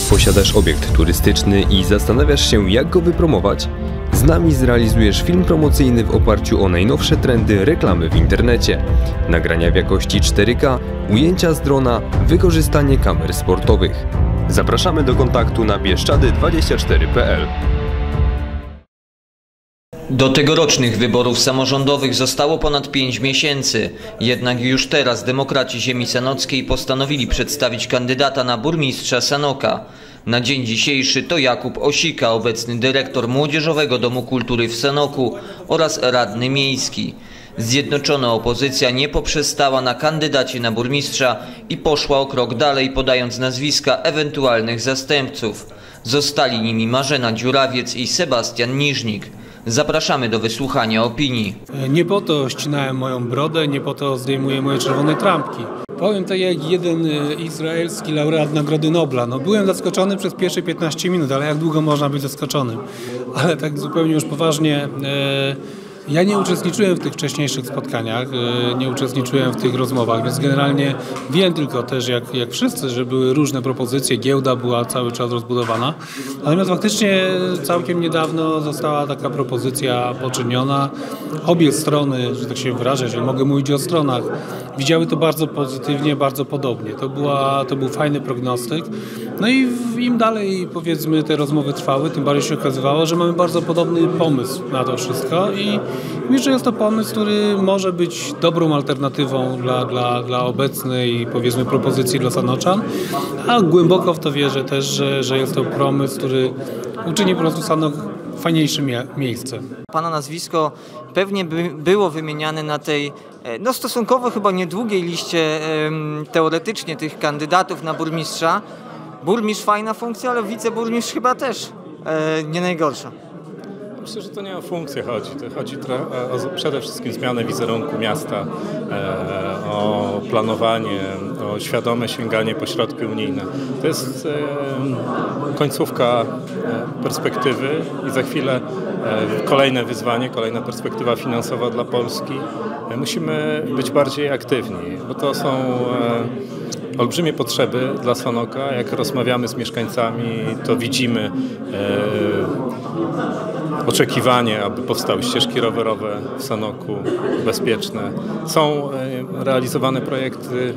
Posiadasz obiekt turystyczny i zastanawiasz się, jak go wypromować? Z nami zrealizujesz film promocyjny w oparciu o najnowsze trendy reklamy w internecie. Nagrania w jakości 4K, ujęcia z drona, wykorzystanie kamer sportowych. Zapraszamy do kontaktu na bieszczady24.pl. Do tegorocznych wyborów samorządowych zostało ponad 5 miesięcy, jednak już teraz demokraci ziemi sanockiej postanowili przedstawić kandydata na burmistrza Sanoka. Na dzień dzisiejszy to Jakub Osika, obecny dyrektor Młodzieżowego Domu Kultury w Sanoku oraz radny miejski. Zjednoczona opozycja nie poprzestała na kandydacie na burmistrza i poszła o krok dalej, podając nazwiska ewentualnych zastępców. Zostali nimi Marzena Dziurawiec i Sebastian Niżnik. Zapraszamy do wysłuchania opinii. Nie po to ścinałem moją brodę, nie po to zdejmuję moje czerwone trampki. Powiem tak jak jeden izraelski laureat Nagrody Nobla. Byłem zaskoczony przez pierwsze 15 minut, ale jak długo można być zaskoczonym? Ale tak zupełnie już poważnie, ja nie uczestniczyłem w tych wcześniejszych spotkaniach, nie uczestniczyłem w tych rozmowach, więc generalnie wiem tylko też jak wszyscy, że były różne propozycje, giełda była cały czas rozbudowana. Natomiast faktycznie całkiem niedawno została taka propozycja poczyniona. Obie strony, że tak się wyrażę, jeżeli mogę mówić o stronach, widziały to bardzo pozytywnie, bardzo podobnie. To był fajny prognostyk. No i im dalej, powiedzmy, te rozmowy trwały, tym bardziej się okazywało, że mamy bardzo podobny pomysł na to wszystko i myślę, że jest to pomysł, który może być dobrą alternatywą dla obecnej, powiedzmy, propozycji dla Sanoczan, a głęboko w to wierzę też, że jest to pomysł, który uczyni po prostu Sanok fajniejszym miejscem. Pana nazwisko pewnie było wymieniane na tej stosunkowo chyba niedługiej liście teoretycznie tych kandydatów na burmistrza. Burmistrz fajna funkcja, ale wiceburmistrz chyba też nie najgorsza. Myślę, że to nie o funkcję chodzi. To chodzi o przede wszystkim zmianę wizerunku miasta, o planowanie, o świadome sięganie po środki unijne. To jest końcówka perspektywy i za chwilę kolejne wyzwanie, kolejna perspektywa finansowa dla Polski. Musimy być bardziej aktywni, bo to są olbrzymie potrzeby dla Sanoka. Jak rozmawiamy z mieszkańcami, to widzimy oczekiwanie, aby powstały ścieżki rowerowe w Sanoku, bezpieczne. Są realizowane projekty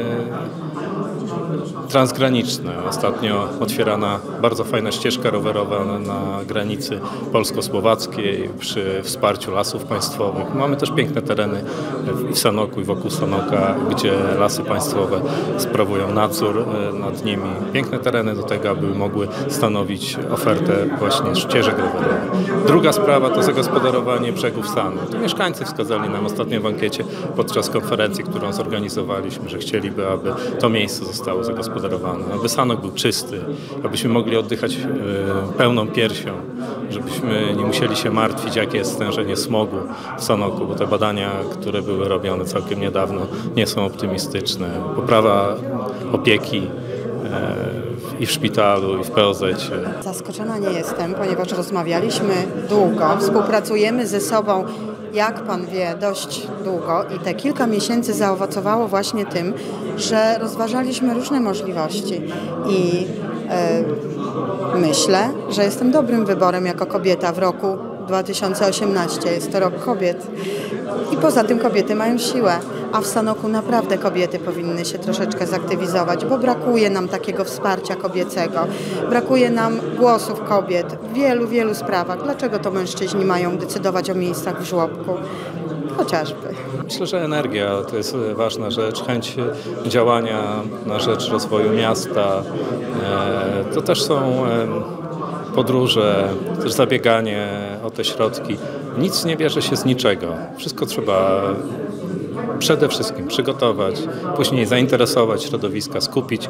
transgraniczne. Ostatnio otwierana bardzo fajna ścieżka rowerowa na granicy polsko-słowackiej przy wsparciu Lasów Państwowych. Mamy też piękne tereny w Sanoku i wokół Sanoka, gdzie Lasy Państwowe sprawują nadzór nad nimi. Piękne tereny do tego, aby mogły stanowić ofertę właśnie ścieżek rowerowych. Druga sprawa to zagospodarowanie brzegów Sanu. Tu mieszkańcy wskazali nam ostatnio w ankiecie podczas konferencji, którą zorganizowaliśmy, że chcieliby, aby to miejsce zostało zagospodarowane, aby Sanok był czysty, abyśmy mogli oddychać pełną piersią, żebyśmy nie musieli się martwić, jakie jest stężenie smogu w Sanoku, bo te badania, które były robione całkiem niedawno, nie są optymistyczne. Poprawa opieki i w szpitalu, i w POZ-cie. Zaskoczona nie jestem, ponieważ rozmawialiśmy długo, współpracujemy ze sobą, jak pan wie, dość długo i te kilka miesięcy zaowocowało właśnie tym, że rozważaliśmy różne możliwości i myślę, że jestem dobrym wyborem jako kobieta w roku 2018. Jest to rok kobiet i poza tym kobiety mają siłę, a w Sanoku naprawdę kobiety powinny się troszeczkę zaktywizować, bo brakuje nam takiego wsparcia kobiecego, brakuje nam głosów kobiet w wielu sprawach. Dlaczego to mężczyźni mają decydować o miejscach w żłobku? Chociażby. Myślę, że energia to jest ważna rzecz, chęć działania na rzecz rozwoju miasta. To też są podróże, też zabieganie o te środki. Nic nie bierze się z niczego. Wszystko trzeba przede wszystkim przygotować, później zainteresować środowiska, skupić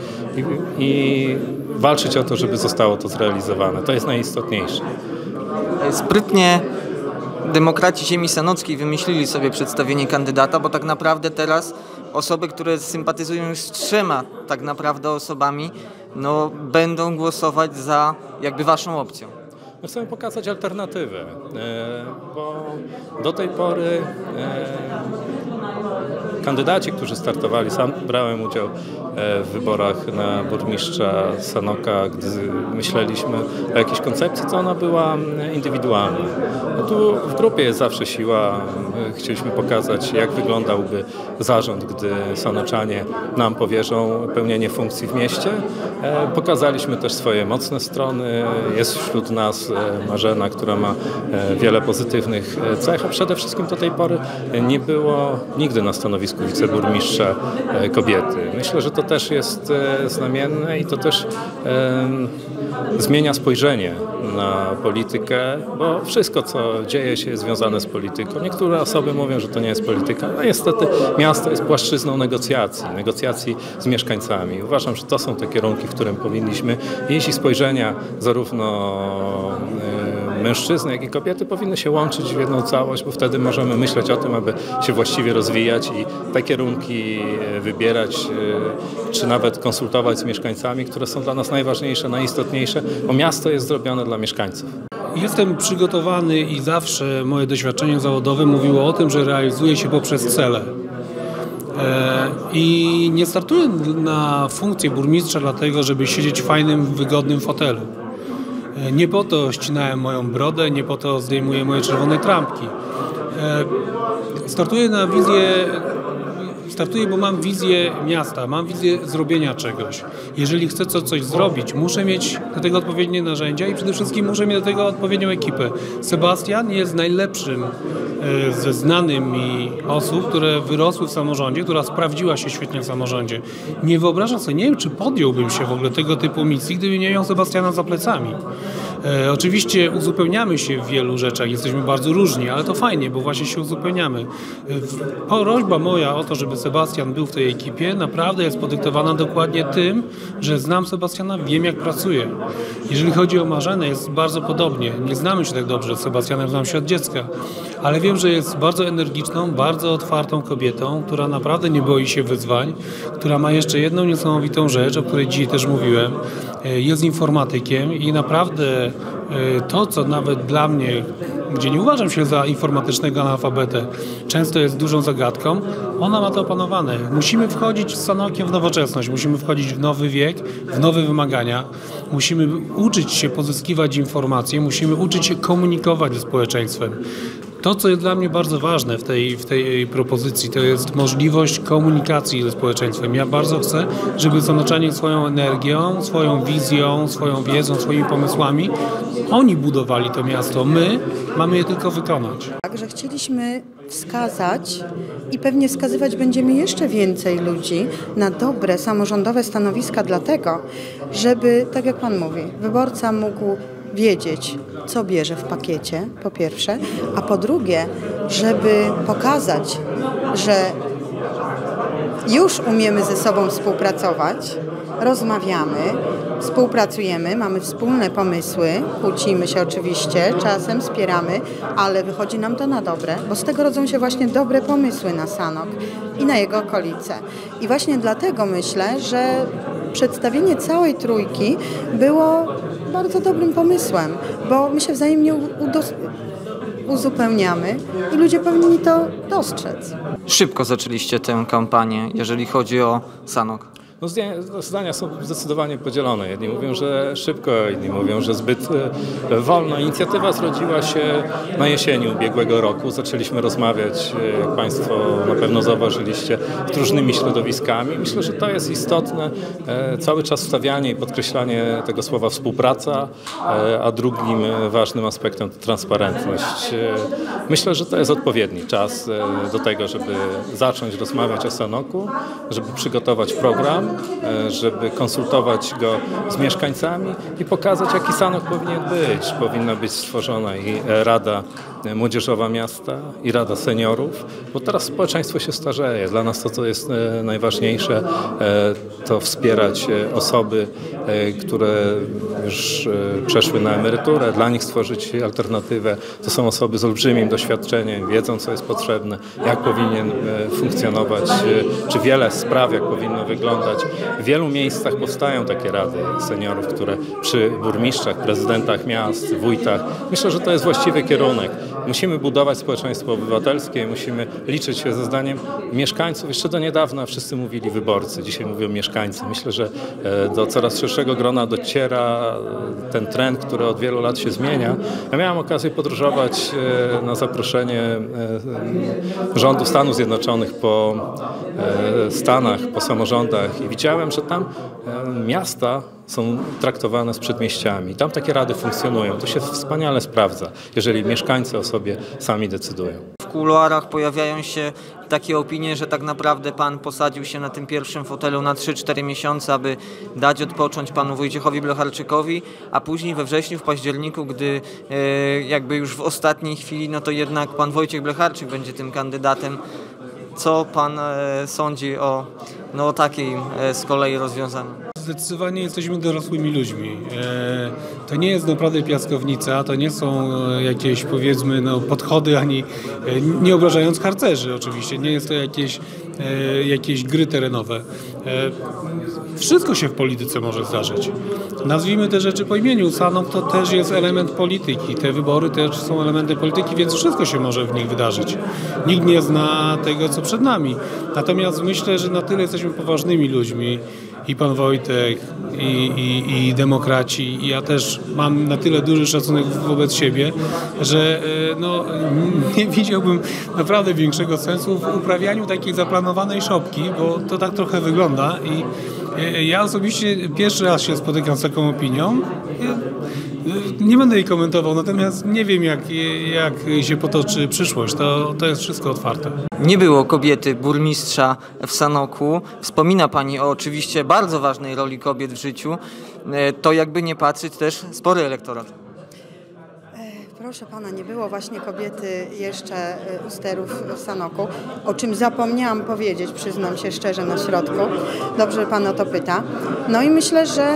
i walczyć o to, żeby zostało to zrealizowane. To jest najistotniejsze. Sprytnie demokraci ziemi sanockiej wymyślili sobie przedstawienie kandydata, bo tak naprawdę teraz osoby, które sympatyzują już z 3 tak naprawdę osobami, będą głosować za jakby waszą opcją. My chcemy pokazać alternatywę, bo do tej pory kandydaci, którzy startowali, sam brałem udział w wyborach na burmistrza Sanoka, gdy myśleliśmy o jakiejś koncepcji, to ona była indywidualna. No tu w grupie jest zawsze siła. Chcieliśmy pokazać, jak wyglądałby zarząd, gdy sanoczanie nam powierzą pełnienie funkcji w mieście. Pokazaliśmy też swoje mocne strony. Jest wśród nas Marzena, która ma wiele pozytywnych cech, a przede wszystkim do tej pory nie było nigdy na stanowisku wiceburmistrza kobiety. Myślę, że to też jest znamienne i to też zmienia spojrzenie na politykę, bo wszystko, co dzieje się, jest związane z polityką. Niektóre osoby mówią, że to nie jest polityka, ale niestety miasto jest płaszczyzną negocjacji z mieszkańcami. Uważam, że to są te kierunki, w którym powinniśmy iść i spojrzenia zarówno mężczyzny, jak i kobiety powinny się łączyć w jedną całość, bo wtedy możemy myśleć o tym, aby się właściwie rozwijać i te kierunki wybierać, czy nawet konsultować z mieszkańcami, które są dla nas najważniejsze, najistotniejsze, bo miasto jest zrobione dla mieszkańców. Jestem przygotowany i zawsze moje doświadczenie zawodowe mówiło o tym, że realizuję się poprzez cele. I nie startuję na funkcję burmistrza dlatego, żeby siedzieć w fajnym, wygodnym fotelu. Nie po to ścinałem moją brodę, nie po to zdejmuję moje czerwone trampki. Startuję, bo mam wizję miasta, mam wizję zrobienia czegoś. Jeżeli chcę coś zrobić, muszę mieć do tego odpowiednie narzędzia i przede wszystkim muszę mieć do tego odpowiednią ekipę. Sebastian jest najlepszym ze znanych mi osób, które wyrosły w samorządzie, która sprawdziła się świetnie w samorządzie. Nie wyobrażam sobie, nie wiem, czy podjąłbym się w ogóle tego typu misji, gdyby nie miał Sebastiana za plecami. Oczywiście uzupełniamy się w wielu rzeczach, jesteśmy bardzo różni, ale to fajnie, bo właśnie się uzupełniamy. Prośba moja o to, żeby Sebastian był w tej ekipie, naprawdę jest podyktowana dokładnie tym, że znam Sebastiana, wiem jak pracuje. Jeżeli chodzi o Marzenę, jest bardzo podobnie. Nie znamy się tak dobrze z Sebastianem, znam się od dziecka, ale wiem, że jest bardzo energiczną, bardzo otwartą kobietą, która naprawdę nie boi się wyzwań, która ma jeszcze jedną niesamowitą rzecz, o której dzisiaj też mówiłem. Jest informatykiem i naprawdę to, co nawet dla mnie, gdzie nie uważam się za informatycznego analfabetę, często jest dużą zagadką, ona ma to opanowane. Musimy wchodzić z Sanokiem w nowoczesność, musimy wchodzić w nowy wiek, w nowe wymagania, musimy uczyć się pozyskiwać informacje, musimy uczyć się komunikować ze społeczeństwem. To, co jest dla mnie bardzo ważne w tej propozycji, to jest możliwość komunikacji ze społeczeństwem. Ja bardzo chcę, żeby sanoczanie swoją energią, swoją wizją, swoją wiedzą, swoimi pomysłami, oni budowali to miasto. My mamy je tylko wykonać. Także chcieliśmy wskazać i pewnie wskazywać będziemy jeszcze więcej ludzi na dobre samorządowe stanowiska dlatego, żeby, tak jak Pan mówi, wyborca mógł wiedzieć, co bierze w pakiecie, po pierwsze, a po drugie, żeby pokazać, że już umiemy ze sobą współpracować, rozmawiamy, współpracujemy, mamy wspólne pomysły, kłócimy się oczywiście, czasem wspieramy, ale wychodzi nam to na dobre, bo z tego rodzą się właśnie dobre pomysły na Sanok i na jego okolice. I właśnie dlatego myślę, że przedstawienie całej trójki było bardzo dobrym pomysłem, bo my się wzajemnie uzupełniamy i ludzie powinni to dostrzec. Szybko zaczęliście tę kampanię, jeżeli chodzi o Sanok. No, zdania są zdecydowanie podzielone. Jedni mówią, że szybko, inni mówią, że zbyt wolno. Inicjatywa zrodziła się na jesieni ubiegłego roku. Zaczęliśmy rozmawiać, jak Państwo na pewno zauważyliście, z różnymi środowiskami. Myślę, że to jest istotne. Cały czas wstawianie i podkreślanie tego słowa współpraca, a drugim ważnym aspektem to transparentność. Myślę, że to jest odpowiedni czas do tego, żeby zacząć rozmawiać o Sanoku, żeby przygotować program, żeby konsultować go z mieszkańcami i pokazać, jaki Sanok powinien być. Powinna być stworzona i Rada Młodzieżowa Miasta i Rada Seniorów, bo teraz społeczeństwo się starzeje. Dla nas to, co jest najważniejsze, to wspierać osoby, które już przeszły na emeryturę, dla nich stworzyć alternatywę. To są osoby z olbrzymim doświadczeniem, wiedzą, co jest potrzebne, jak powinien funkcjonować, czy wiele spraw, jak powinno wyglądać budować. W wielu miejscach powstają takie rady seniorów, które przy burmistrzach, prezydentach miast, wójtach. Myślę, że to jest właściwy kierunek. Musimy budować społeczeństwo obywatelskie, musimy liczyć się ze zdaniem mieszkańców. Jeszcze do niedawna wszyscy mówili wyborcy, dzisiaj mówią mieszkańcy. Myślę, że do coraz szerszego grona dociera ten trend, który od wielu lat się zmienia. Ja miałem okazję podróżować na zaproszenie rządu Stanów Zjednoczonych po Stanach, po samorządach i widziałem, że tam miasta są traktowane z przedmieściami. Tam takie rady funkcjonują. To się wspaniale sprawdza, jeżeli mieszkańcy o sobie sami decydują. W kuluarach pojawiają się takie opinie, że tak naprawdę pan posadził się na tym pierwszym fotelu na 3-4 miesiące, aby dać odpocząć panu Wojciechowi Blecharczykowi, a później we wrześniu, w październiku, gdy jakby już w ostatniej chwili, no to jednak pan Wojciech Blecharczyk będzie tym kandydatem. Co pan sądzi o takim z kolei rozwiązaniu? Zdecydowanie jesteśmy dorosłymi ludźmi. To nie jest naprawdę piaskownica, to nie są jakieś, powiedzmy, podchody, ani nie obrażając harcerzy oczywiście, nie jest to jakieś gry terenowe. Wszystko się w polityce może zdarzyć. Nazwijmy te rzeczy po imieniu. Sanok to też jest element polityki. Te wybory też są elementem polityki, więc wszystko się może w nich wydarzyć. Nikt nie zna tego, co przed nami. Natomiast myślę, że na tyle jesteśmy poważnymi ludźmi, i pan Wojtek, i demokraci, i ja też mam na tyle duży szacunek wobec siebie, że nie widziałbym naprawdę większego sensu w uprawianiu takiej zaplanowanej szopki, bo to tak trochę wygląda i ja osobiście pierwszy raz się spotykam z taką opinią. Nie będę jej komentował, natomiast nie wiem, jak się potoczy przyszłość. To jest wszystko otwarte. Nie było kobiety burmistrza w Sanoku. Wspomina pani o oczywiście bardzo ważnej roli kobiet w życiu. To jakby nie patrzeć też spory elektorat. Proszę pana, nie było właśnie kobiety jeszcze u sterów w Sanoku, o czym zapomniałam powiedzieć, przyznam się szczerze na środku. Dobrze, że pan o to pyta. No i myślę, że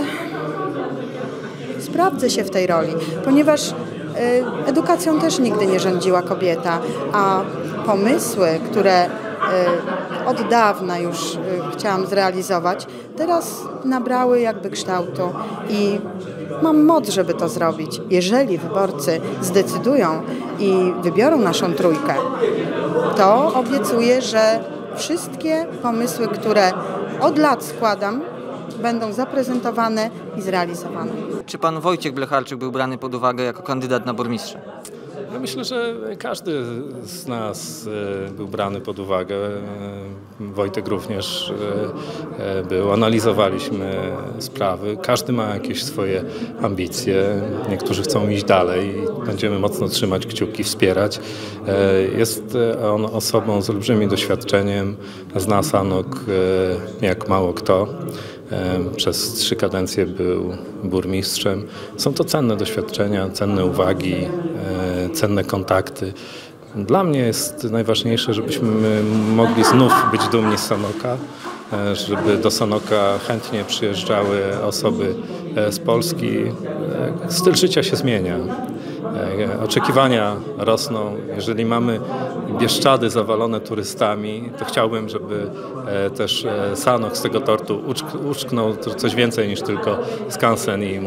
sprawdzę się w tej roli, ponieważ edukacją też nigdy nie rządziła kobieta, a pomysły, które od dawna już chciałam zrealizować, teraz nabrały jakby kształtu i mam moc, żeby to zrobić. Jeżeli wyborcy zdecydują i wybiorą naszą trójkę, to obiecuję, że wszystkie pomysły, które od lat składam, będą zaprezentowane i zrealizowane. Czy pan Wojciech Blecharczyk był brany pod uwagę jako kandydat na burmistrza? Ja myślę, że każdy z nas był brany pod uwagę. Wojtek również był. Analizowaliśmy sprawy. Każdy ma jakieś swoje ambicje. Niektórzy chcą iść dalej. Będziemy mocno trzymać kciuki, wspierać. Jest on osobą z olbrzymim doświadczeniem. Zna Sanok jak mało kto. Przez 3 kadencje był burmistrzem. Są to cenne doświadczenia, cenne uwagi, cenne kontakty. Dla mnie jest najważniejsze, żebyśmy mogli znów być dumni z Sanoka, żeby do Sanoka chętnie przyjeżdżały osoby z Polski. Styl życia się zmienia. Oczekiwania rosną. Jeżeli mamy Bieszczady zawalone turystami, to chciałbym, żeby też Sanok z tego tortu uczknął coś więcej niż tylko skansen i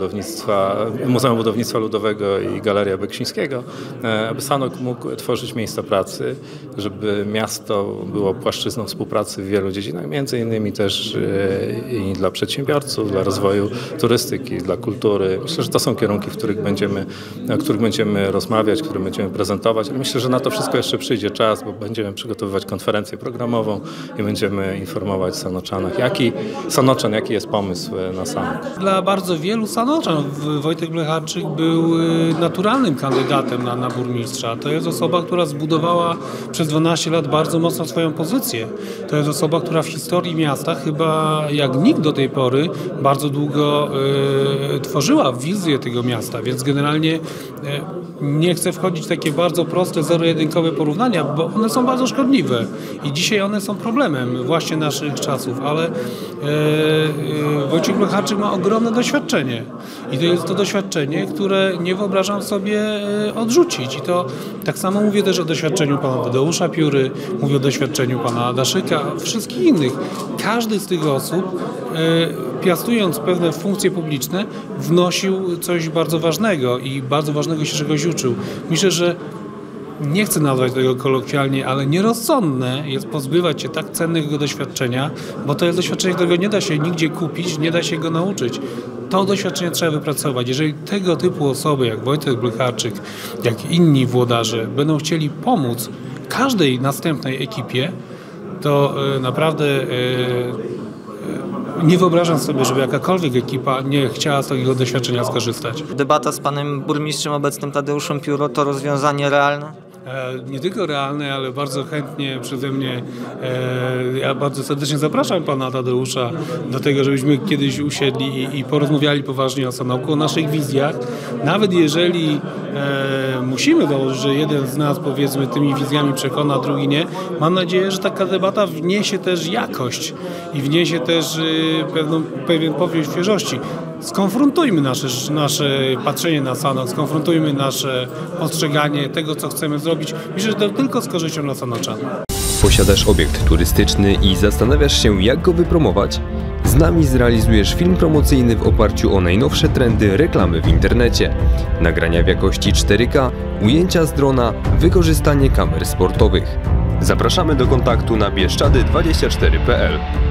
Muzeum Budownictwa Ludowego i Galeria Beksińskiego, aby Sanok mógł tworzyć miejsca pracy, żeby miasto było płaszczyzną współpracy w wielu dziedzinach, między innymi też i dla przedsiębiorców, dla rozwoju turystyki, dla kultury. Myślę, że to są kierunki, o których będziemy rozmawiać, które będziemy prezentować, ale myślę, że na to wszystko jeszcze przyjdzie czas, bo będziemy przygotowywać konferencję programową i będziemy informować Sanoczan, jaki jest pomysł na Sanok. Dla bardzo wielu Sanoczan Wojtek Blecharczyk był naturalnym kandydatem na burmistrza. To jest osoba, która zbudowała przez 12 lat bardzo mocno swoją pozycję. To jest osoba, która w historii miasta chyba jak nikt do tej pory bardzo długo tworzyła wizję tego miasta, więc generalnie nie chcę wchodzić w takie bardzo proste, zero-jedynkowe porównania, bo one są bardzo szkodliwe i dzisiaj one są problemem właśnie naszych czasów, ale Wojciech Blecharczyk ma ogromne doświadczenie i to jest to doświadczenie, które nie wyobrażam sobie odrzucić. I to tak samo mówię też o doświadczeniu pana Tadeusza Pióry, mówię o doświadczeniu pana Adaszyka, wszystkich innych. Każdy z tych osób, piastując pewne funkcje publiczne, wnosił coś bardzo ważnego i bardzo ważnego się czegoś uczył. Myślę, że nie chcę nazwać tego kolokwialnie, ale nierozsądne jest pozbywać się tak cennego doświadczenia, bo to jest doświadczenie, którego nie da się nigdzie kupić, nie da się go nauczyć. To doświadczenie trzeba wypracować. Jeżeli tego typu osoby, jak Wojciech Blecharczyk, jak inni włodarze, będą chcieli pomóc każdej następnej ekipie, to naprawdę nie wyobrażam sobie, żeby jakakolwiek ekipa nie chciała z takiego doświadczenia skorzystać. Debata z panem burmistrzem obecnym Tadeuszem Pióro to rozwiązanie realne? Nie tylko realne, ale bardzo chętnie przeze mnie, ja bardzo serdecznie zapraszam pana Tadeusza do tego, żebyśmy kiedyś usiedli i porozmawiali poważnie o Sanoku, o naszych wizjach. Nawet jeżeli musimy założyć, że jeden z nas, powiedzmy, tymi wizjami przekona, a drugi nie, mam nadzieję, że taka debata wniesie też jakość i wniesie też pewien powiew świeżości. Skonfrontujmy nasze patrzenie na Sanok, skonfrontujmy nasze postrzeganie tego, co chcemy zrobić. Myślę, że to tylko z korzyścią dla sanoczan. Posiadasz obiekt turystyczny i zastanawiasz się, jak go wypromować? Z nami zrealizujesz film promocyjny w oparciu o najnowsze trendy reklamy w internecie. Nagrania w jakości 4K, ujęcia z drona, wykorzystanie kamer sportowych. Zapraszamy do kontaktu na bieszczady24.pl.